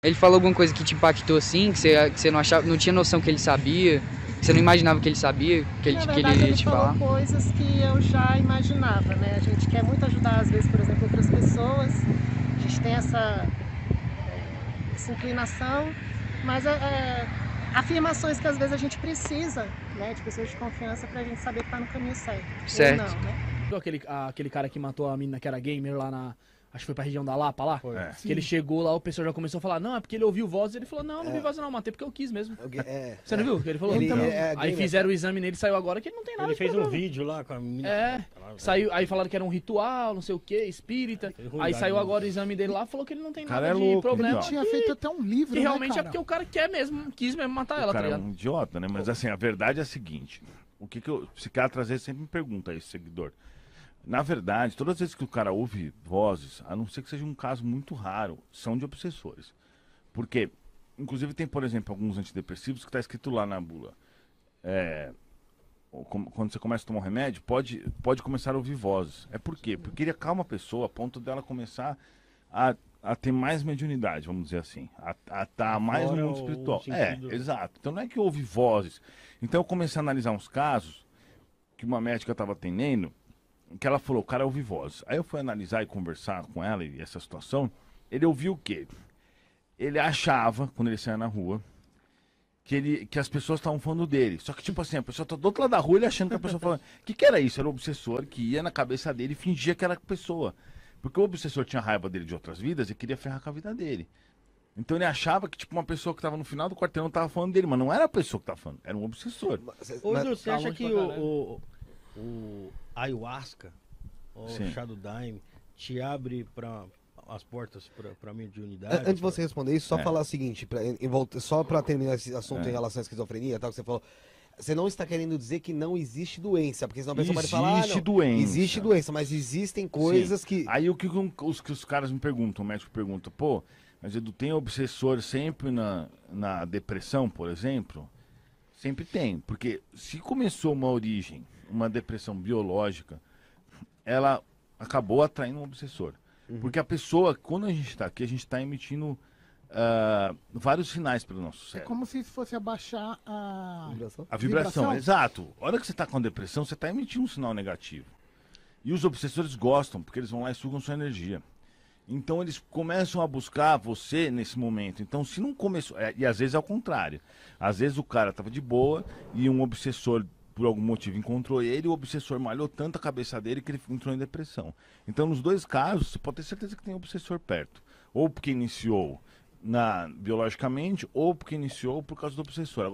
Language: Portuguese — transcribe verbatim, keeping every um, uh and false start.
Ele falou alguma coisa que te impactou assim, que você, que você não achava, não tinha noção que ele sabia, que você não imaginava que ele sabia, que ele, Na que ele verdade, ia ele te falou falar? coisas que eu já imaginava, né? A gente quer muito ajudar, às vezes, por exemplo, outras pessoas. A gente tem essa, essa inclinação, mas é, é, afirmações que às vezes a gente precisa, né? De pessoas de confiança pra gente saber que tá no caminho certo. Ou Certo. não, né? Aquele, aquele cara que matou a menina que era gamer lá na. Acho que foi pra região da Lapa lá. Foi. Que ele chegou lá, o pessoal já começou a falar, não, é porque ele ouviu voz. Ele falou, não, não vi É. voz não, matei porque eu quis mesmo. É, Você não é. viu? Que ele falou? Ele- Então, ele é aí gamer, fizeram tá? o exame nele, saiu agora que ele não tem nada Ele de fez um problema. vídeo lá com a menina. É, saiu, aí falaram que era um ritual, não sei o que, espírita. Foi ruim, Aí cara, saiu né? agora o exame dele lá, falou que ele não tem O cara nada é de louco, problema. então. Tinha feito até um livro, Que né, realmente é cara? porque o cara quer mesmo, quis mesmo matar O ela, tá cara é ligado? um idiota, né? Mas assim, a verdade é a seguinte: o que, que eu, o psiquiatra às vezes sempre me pergunta a esse seguidor. Na verdade, todas as vezes que o cara ouve vozes, a não ser que seja um caso muito raro, são de obsessores. Porque, inclusive, tem, por exemplo, alguns antidepressivos que está escrito lá na bula. É, ou com- quando você começa a tomar um remédio, pode, pode começar a ouvir vozes. É por quê? Porque ele acalma a pessoa a ponto dela começar a, a ter mais mediunidade, vamos dizer assim. A estar mais no Fora mundo o espiritual. É, sentido- exato. Então não é que ouve vozes. Então eu comecei a analisar uns casos que uma médica estava atendendo, que ela falou, o cara ouve vozes. Aí eu fui analisar e conversar com ela e essa situação, ele ouviu o quê? Ele achava, quando ele saia na rua, que, ele, que as pessoas estavam falando dele. Só que, tipo assim, a pessoa tá do outro lado da rua, ele achando que a pessoa falando. O que, que era isso? Era o obsessor que ia na cabeça dele e fingia que era a pessoa. Porque o obsessor tinha raiva dele de outras vidas e queria ferrar com a vida dele. Então ele achava que, tipo, uma pessoa que tava no final do quarteirão tava falando dele, mas não era a pessoa que tava falando, era um obsessor. Mas- Ô, mas- Edu, você tá acha longe que pra o, caralho. o, o ayahuasca, o Sim. chá do daime, te abre pra, as portas pra, pra mediunidade? An- Antes de pra- você responder isso, só É. falar o seguinte, pra, em volta, só para terminar esse assunto É. em relação à esquizofrenia, tal, que você falou. Você não está querendo dizer que não existe doença, porque senão a pessoa pode falar. Ah, Existe não, doença. Existe doença, mas existem coisas Sim. que. Aí o que um- os, que os caras me perguntam, o médico pergunta, pô, mas Edu, tem obsessor sempre na, na depressão, por exemplo? Sempre tem, porque se começou uma origem, uma depressão biológica, ela acabou atraindo um obsessor. Porque a pessoa, quando a gente está aqui, a gente está emitindo ah, vários sinais pelo nosso É cérebro. como se fosse abaixar a... Vibração? A vibração, Vibração? exato. A hora que você está com depressão, você está emitindo um sinal negativo. E os obsessores gostam, porque eles vão lá e sugam sua energia. Então eles começam a buscar você nesse momento. Então se não começou... é, e às vezes é o contrário. Às vezes o cara estava de boa e um obsessor, por algum motivo, encontrou ele e o obsessor malhou tanto a cabeça dele que ele entrou em depressão. Então nos dois casos, você pode ter certeza que tem um obsessor perto. Ou porque iniciou na, biologicamente, ou porque iniciou por causa do obsessor.